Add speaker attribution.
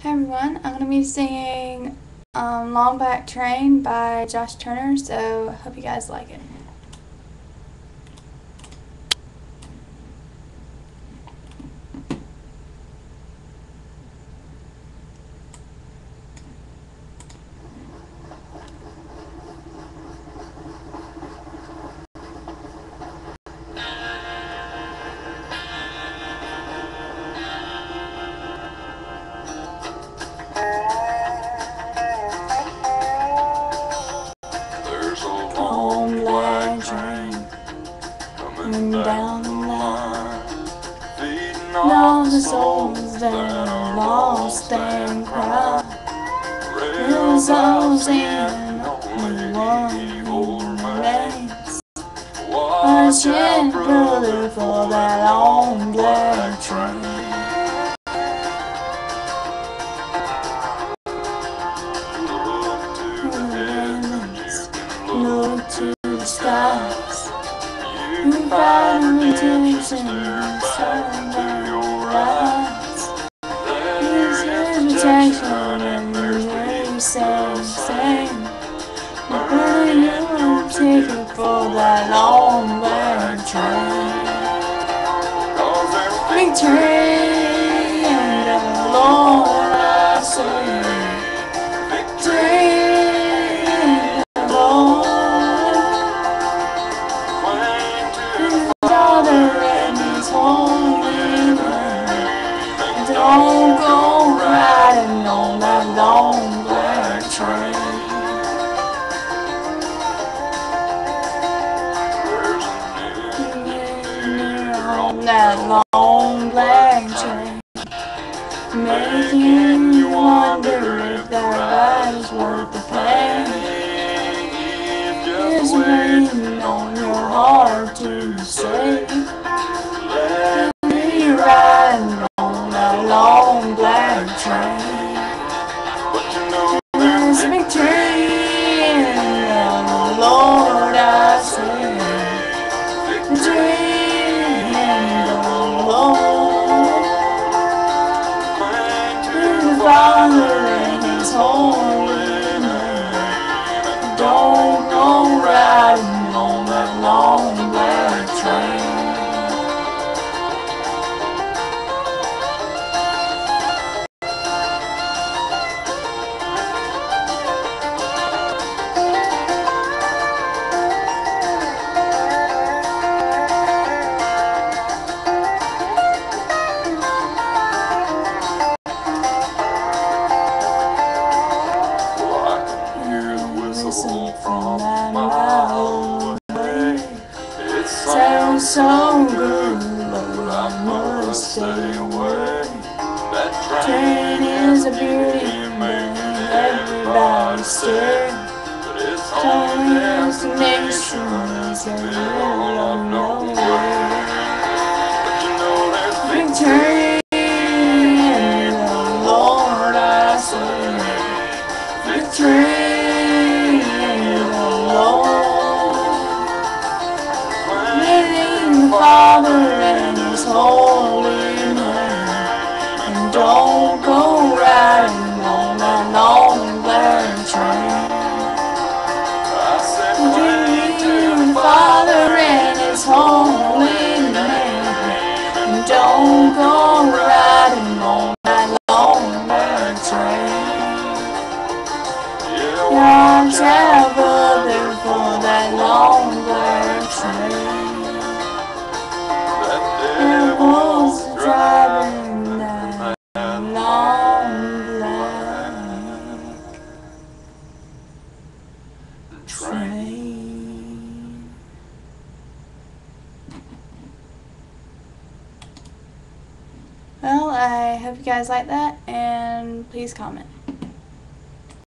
Speaker 1: Hi everyone, I'm going to be singing Long Black Train by Josh Turner, so hope you guys like it.
Speaker 2: There's a
Speaker 1: Long black train
Speaker 2: coming
Speaker 1: down the line,
Speaker 2: feeding
Speaker 1: all the souls that are lost and cry. Real souls and only one remains. Watch it, brother, for that long black train. Look to the skies. You find redemption inside your eyes. There's protection and you same. Burn your ticket for that long black train. Victory in the Lord I say. Don't go riding on that long black train. On that long black train, making you wonder if that ride is worth the pain. It's waiting on your heart to say, let me ride on that long black train. There's victory in the Lord I say. Victory in the Lord. In the Father and His holy name. Don't go riding on that long black train. From that mile away, it sounds so good, but I must stay away. That train is a beauty, making everybody stare. But its only destination is the middle of nowhere. But you know there's victory in the Lord I say. Victory. Father and His holy name, and don't go riding on that long black train. Give to the Father and His holy name, and don't go riding on that long black train. Watch out, brother, for that long black train. Devil's driving that long black train. Well, I hope you guys like that, and please comment.